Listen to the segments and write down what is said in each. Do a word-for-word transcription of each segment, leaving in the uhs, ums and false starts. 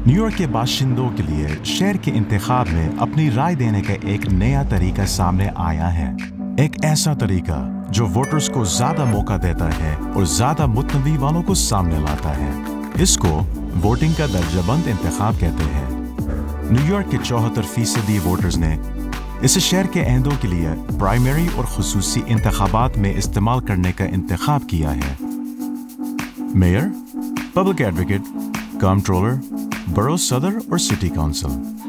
New York के बाशिंदों के लिए शहर के इंतखाब में अपनी राय देने का एक नया तरीका सामने आया है। एक ऐसा तरीका जो वोटर्स को ज्यादा मौका देता है और ज्यादा मुतनवी वालों को सामने लाता है। इसको वोटिंग का दर्जाबंद इंतखाब कहते हैं। न्यूयॉर्क के चौहत्तर फीसदी वोटर्स ने इसे शहर के अहदों के लिए प्राइमरी और खुसूसी इंतखाबात में इस्तेमाल करने का इंतखाब किया है। मेयर, पब्लिक एडवोकेट, कंट्रोलर, बरो सदर और सिटी काउंसिल।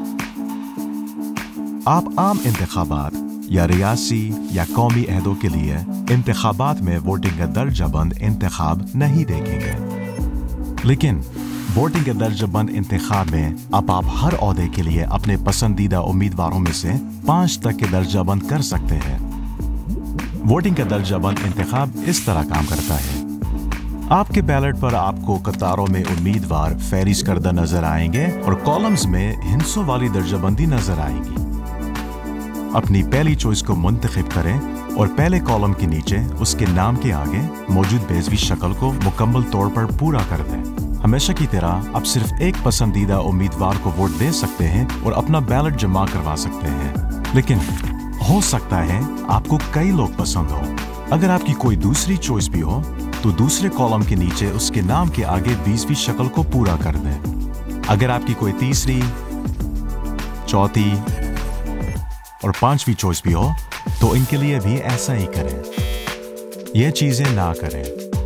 आप आम इंतखाबात या रियासी या कौमी अहदों के लिए इंतखाबात में वोटिंग का दर्जाबंद इंतखाब नहीं देखेंगे, लेकिन वोटिंग के दर्जाबंद इंतखाब में अब आप हर ओहदे के लिए अपने पसंदीदा उम्मीदवारों में से पांच तक के दर्जाबंद कर सकते हैं। वोटिंग का दर्जाबंद इंतखाब इस तरह काम करता है। आपके बैलेट पर आपको कतारों में उम्मीदवार फहरिस्त करदा नजर आएंगे और कॉलम्स में हिंसों वाली दर्जाबंदी नजर आएगी। अपनी पहली चॉइस को मुंतखब करें और पहले कॉलम के नीचे उसके नाम के आगे मौजूद बेजवी शक्ल को मुकम्मल तौर पर पूरा कर दें। हमेशा की तरह आप सिर्फ एक पसंदीदा उम्मीदवार को वोट दे सकते हैं और अपना बैलेट जमा करवा सकते हैं, लेकिन हो सकता है आपको कई लोग पसंद हो। अगर आपकी कोई दूसरी चॉइस भी हो तो दूसरे कॉलम के नीचे उसके नाम के आगे बीसवीं शक्ल को पूरा कर दें। अगर आपकी कोई तीसरी, चौथी और पांचवी चॉइस भी हो तो इनके लिए भी ऐसा ही करें। यह चीजें ना करें।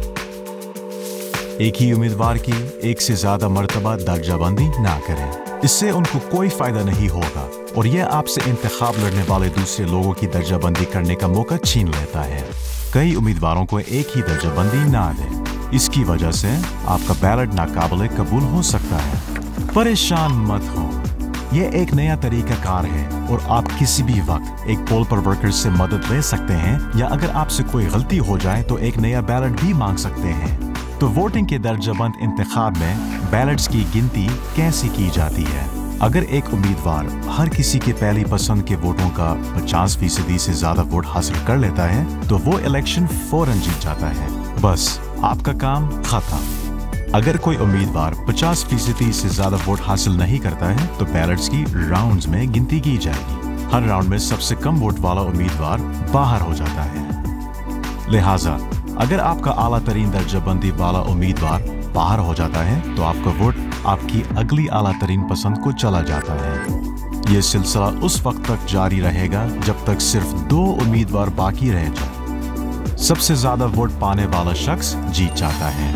एक ही उम्मीदवार की एक से ज्यादा मर्तबा दर्जाबंदी ना करें। इससे उनको कोई फायदा नहीं होगा और यह आपसे इंतखाब लड़ने वाले दूसरे लोगों की दर्जाबंदी करने का मौका छीन लेता है। कई उम्मीदवारों को एक ही दर्जाबंदी ना दें। इसकी वजह से आपका बैलेट नाकाबिले कबूल हो सकता है। परेशान मत हो, यह एक नया तरीका कार है और आप किसी भी वक्त एक पोल पर वर्कर से मदद ले सकते हैं, या अगर आपसे कोई गलती हो जाए तो एक नया बैलेट भी मांग सकते हैं। तो वोटिंग के दर्जाबंद इंतखाब में बैलेट्स की गिनती कैसे की जाती है? अगर एक उम्मीदवार हर किसी के पहली पसंद के वोटों का पचास फीसदी से ज्यादा वोट हासिल कर लेता है तो वो इलेक्शन फौरन जीत जाता है। बस आपका काम खत्म। अगर कोई उम्मीदवार पचास फीसदी से ज्यादा वोट हासिल नहीं करता है तो बैलेट्स की राउंड्स में गिनती की जाएगी। हर राउंड में सबसे कम वोट वाला उम्मीदवार बाहर हो जाता है। लिहाजा अगर आपका आला तरीन दर्जाबंदी वाला उम्मीदवार बाहर हो जाता है तो आपका वोट आपकी अगली आला तरीन पसंद को चला जाता है। यह सिलसिला उस वक्त तक जारी रहेगा जब तक सिर्फ दो उम्मीदवार बाकी रह जाए। सबसे ज्यादा वोट पाने वाला शख्स जीत जाता है।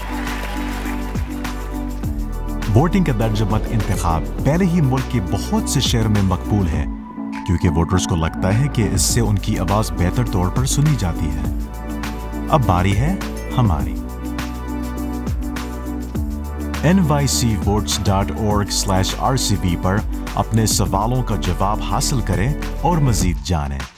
वोटिंग का दर्जाबंद इंतखाब पहले ही मुल्क के बहुत से शहरों में मकबूल है, क्योंकि वोटर्स को लगता है कि इससे उनकी आवाज बेहतर तौर पर सुनी जाती है। अब बारी है हमारी। N Y C votes dot org slash R C V पर अपने सवालों का जवाब हासिल करें और मजीद जानें।